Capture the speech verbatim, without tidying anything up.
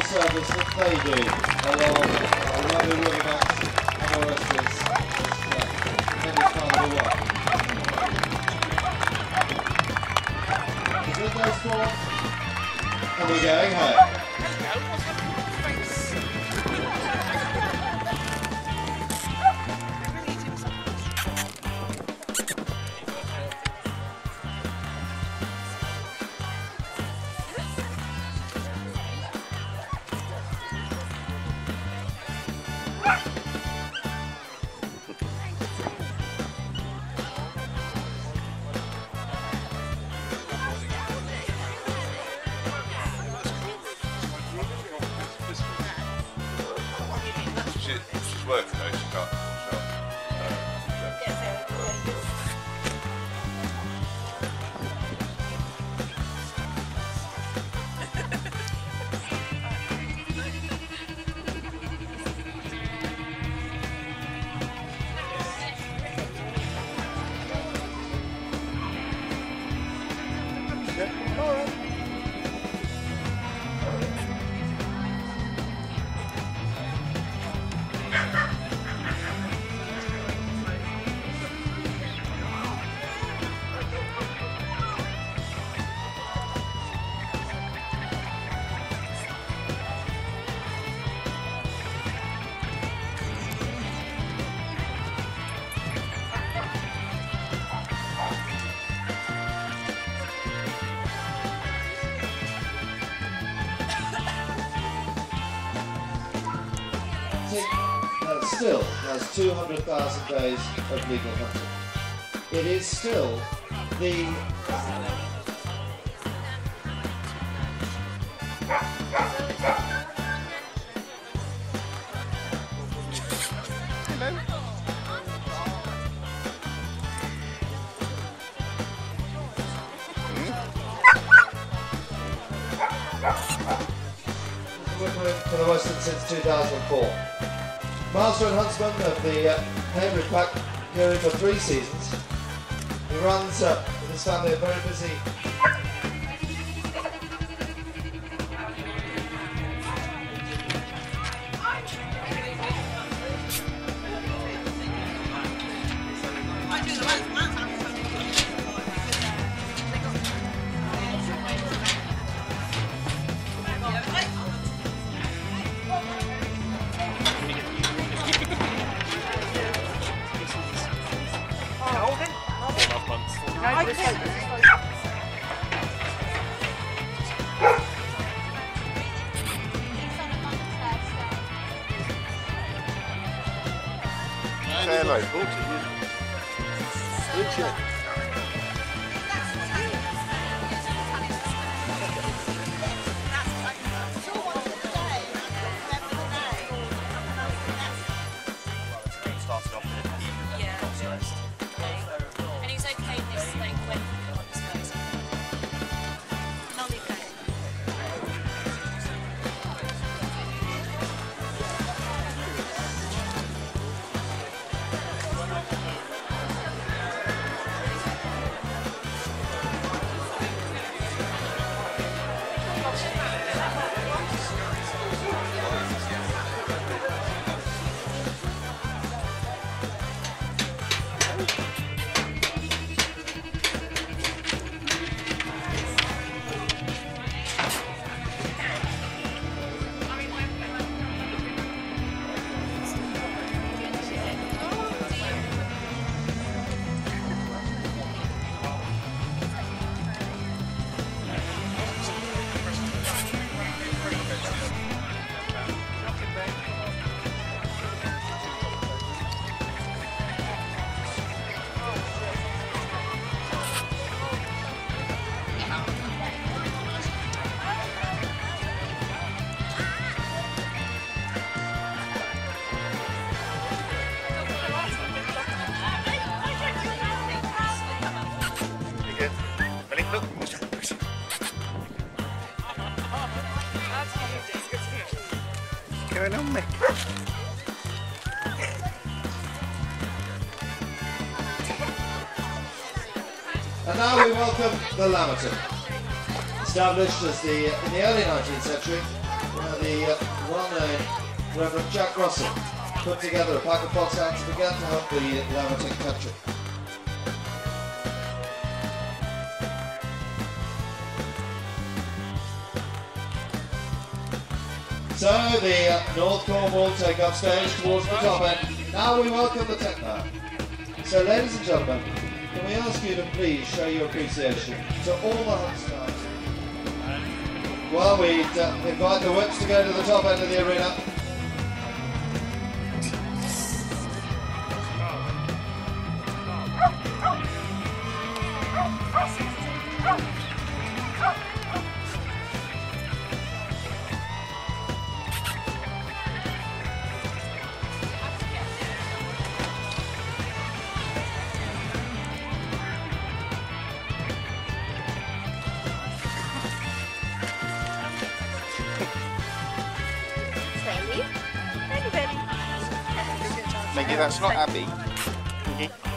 service that they do along uh, Rugby Riverbanks and the rest of this uh, tremendous part of the world. Is it those four? And we're going home. She's working though, she can't. Uh, still has two hundred thousand days of legal hunting. It is still the for the Western since two thousand four. Master and Huntsman of the uh, Cambridge Pack going for three seasons. He runs uh, with his family a very busy Fair local. Did you? Started off with it. Yeah. And he's okay in this, like, when this goes. Not okay. Going on, Mick? And now we welcome the Lammerton. Established as the in the early nineteenth century, uh, the uh, well-known Reverend Jack Russell put together a pack of foxhounds and began to help the Lambton country. So the uh, North Cornwall take up stage towards the top end. Now we welcome the techno. So ladies and gentlemen, can we ask you to please show your appreciation to all the hunt stars? Well, we'd uh, invite the whips to go to the top end of the arena. Maggie, that's not Abby.